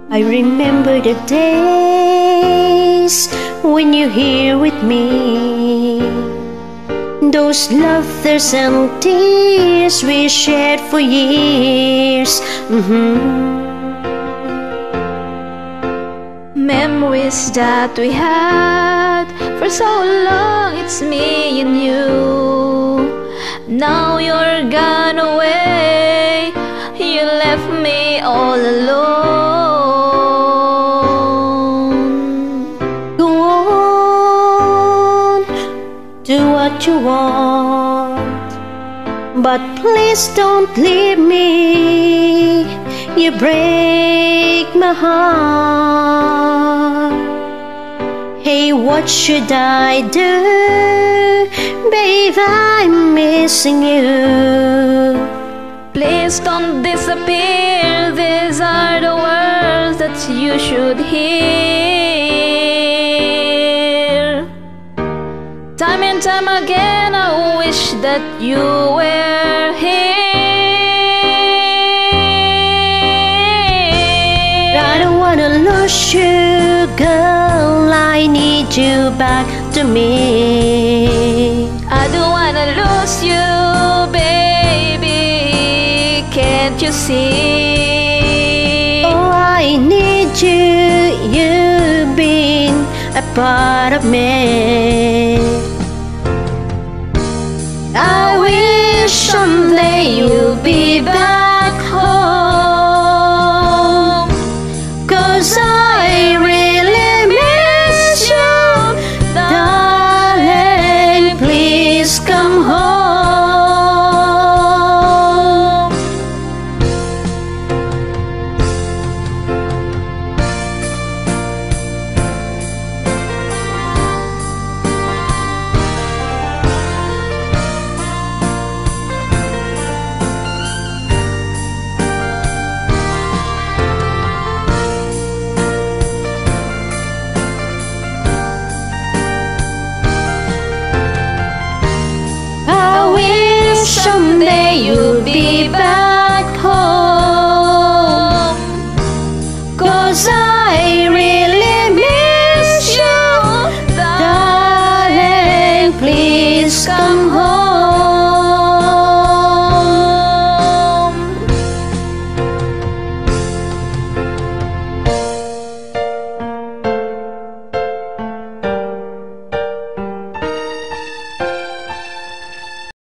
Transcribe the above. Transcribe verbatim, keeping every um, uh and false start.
I remember the days when you're here with me, those laughs and tears we shared for years. Mm-hmm. Memories that we had for so long, it's me and you. Now you're gone away, you left me all alone. Go on, do what you want, but please don't leave me. You break my heart. Hey, what should I do? Babe, I'm missing you. Please don't disappear. These are the words that you should hear. Time and time again I wish that you were here. I don't wanna lose you, girl, I need you back to me. I don't wanna lose you, baby, can't you see? Oh, I need you, you've been a part of me. I wish someday you'll be back.